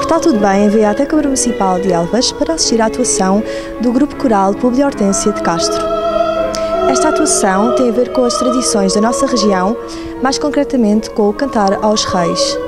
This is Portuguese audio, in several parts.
Está Tudo Bem veio até a Câmara Municipal de Elvas para assistir à atuação do Grupo Coral Publi Hortência de Castro. Esta atuação tem a ver com as tradições da nossa região, mais concretamente com o cantar aos reis.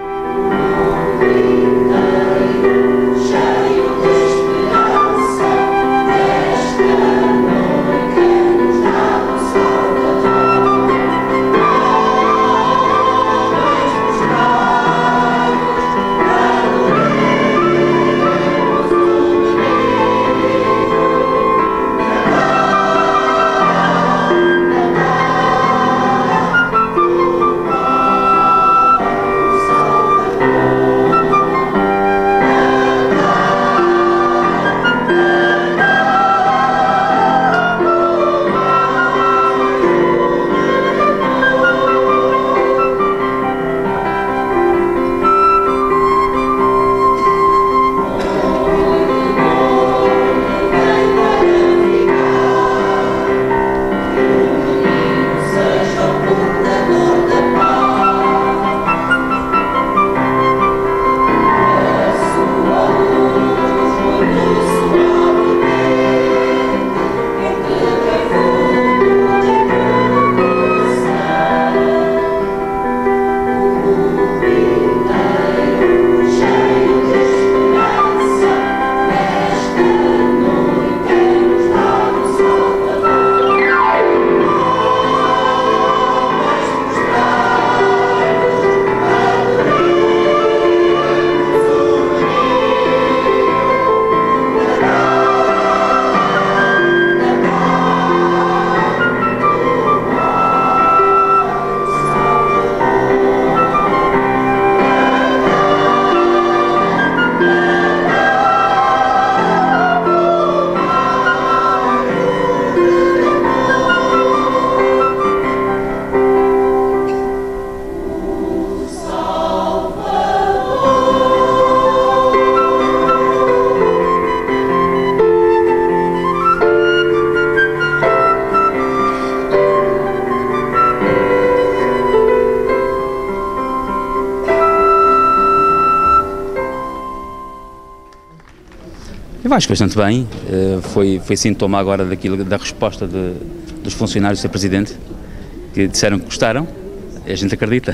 Eu acho que bastante bem, foi sintoma agora da resposta dos funcionários do Sr. Presidente, que disseram que gostaram, a gente acredita.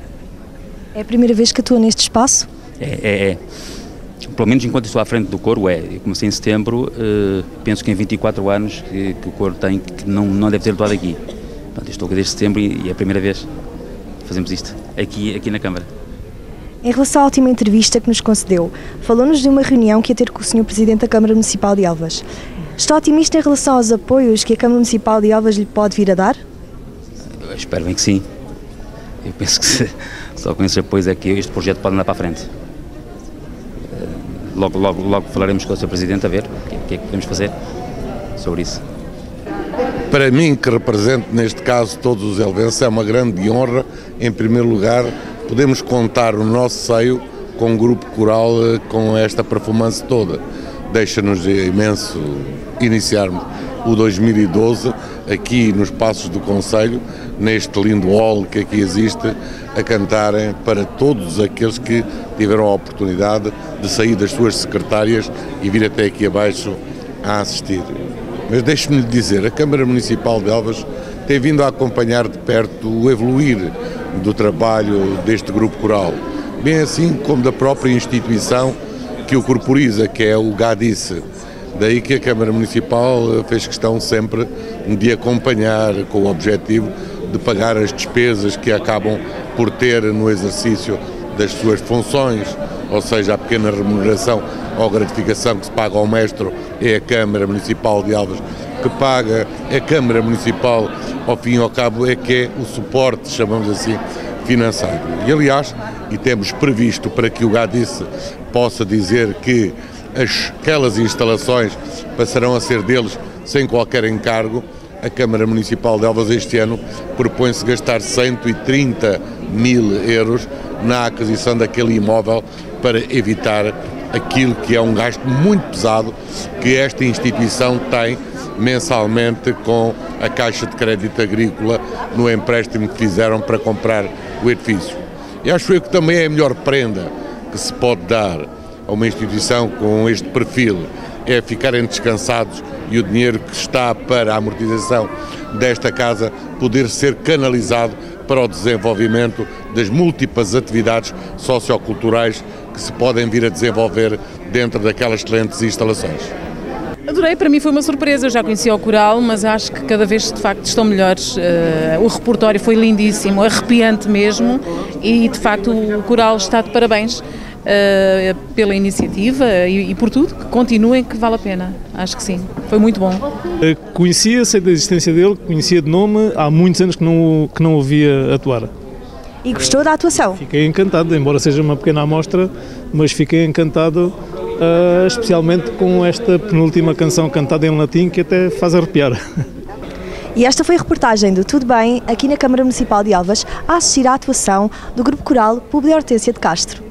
É a primeira vez que atua neste espaço? É. Pelo menos enquanto estou à frente do coro, Eu comecei em setembro, penso que em 24 anos que o coro tem, que não deve ter atuado aqui. Portanto, eu estou aqui desde setembro e é a primeira vez que fazemos isto, aqui na Câmara. Em relação à última entrevista que nos concedeu, falou-nos de uma reunião que ia ter com o Sr. Presidente da Câmara Municipal de Elvas. Está otimista em relação aos apoios que a Câmara Municipal de Elvas lhe pode vir a dar? Eu espero bem que sim. Eu penso que só com esses apoios é que este projeto pode andar para a frente. Logo falaremos com o Sr. Presidente a ver o que é que podemos fazer sobre isso. Para mim, que represento neste caso todos os elvenses, é uma grande honra, em primeiro lugar, podemos contar no nosso seio com um grupo coral com esta performance toda. Deixa-nos imenso iniciarmos o 2012 aqui nos Passos do Concelho, neste lindo hall que aqui existe, a cantarem para todos aqueles que tiveram a oportunidade de sair das suas secretárias e vir até aqui abaixo a assistir. Mas deixe-me lhe dizer, a Câmara Municipal de Elvas tem vindo a acompanhar de perto o evoluir do trabalho deste grupo coral, bem assim como da própria instituição que o corporiza, que é o GADICE. Daí que a Câmara Municipal fez questão sempre de acompanhar com o objetivo de pagar as despesas que acabam por ter no exercício das suas funções, ou seja, a pequena remuneração ou gratificação que se paga ao mestre é a Câmara Municipal de Elvas que paga, a Câmara Municipal, ao fim e ao cabo, é que é o suporte, chamamos assim, financeiro. E aliás, e temos previsto para que o GADICE possa dizer que aquelas instalações passarão a ser deles sem qualquer encargo, a Câmara Municipal de Elvas este ano propõe-se gastar 130 mil euros na aquisição daquele imóvel para evitar aquilo que é um gasto muito pesado que esta instituição tem mensalmente com a Caixa de Crédito Agrícola no empréstimo que fizeram para comprar o edifício. E acho eu que também é a melhor prenda que se pode dar a uma instituição com este perfil é ficarem descansados e o dinheiro que está para a amortização desta casa poder ser canalizado para o desenvolvimento das múltiplas atividades socioculturais que se podem vir a desenvolver dentro daquelas excelentes instalações. Adorei, para mim foi uma surpresa, eu já conhecia o coral, mas acho que cada vez de facto estão melhores. O repertório foi lindíssimo, arrepiante mesmo, e de facto o coral está de parabéns pela iniciativa e por tudo, que continuem, que vale a pena, acho que sim, foi muito bom. Conhecia, sei da existência dele, conhecia de nome, há muitos anos que não o via atuar. E gostou da atuação? Fiquei encantado, embora seja uma pequena amostra, mas fiquei encantado, especialmente com esta penúltima canção cantada em latim, que até faz arrepiar. E esta foi a reportagem do Tudo Bem, aqui na Câmara Municipal de Elvas, a assistir à atuação do Grupo Coral Publi Hortência de Castro.